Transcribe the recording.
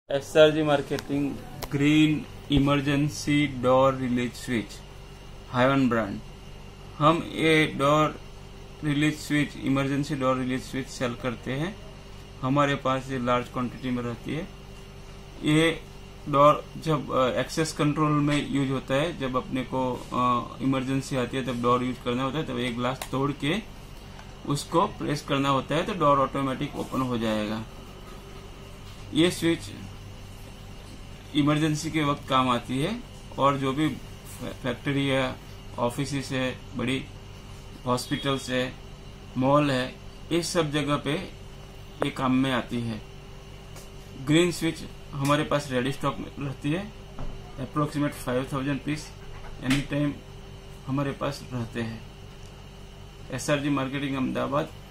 SRG marketing green emergency door release switch हाइवन brand. हम ये door release switch emergency door release switch sale करते हैं। हमारे पास ये लार्ज क्वांटिटी में रहती है। ये डोर जब एक्सेस कंट्रोल में यूज होता है, जब अपने को इमरजेंसी आती है तब डोर यूज करना होता है, तब एक ग्लास तोड़ के उसको प्रेस करना होता है तो डोर ऑटोमेटिक ओपन हो जाएगा। ये स्विच इमरजेंसी के वक्त काम आती है और जो भी फैक्ट्री है, ऑफिस है, बड़ी हॉस्पिटल्स है, मॉल है, इस सब जगह पे ये काम में आती है। ग्रीन स्विच हमारे पास रेडी स्टॉक में रहती है। अप्रोक्सीमेट 5000 पीस एनी टाइम हमारे पास रहते हैं। SRG marketing Ahmedabad.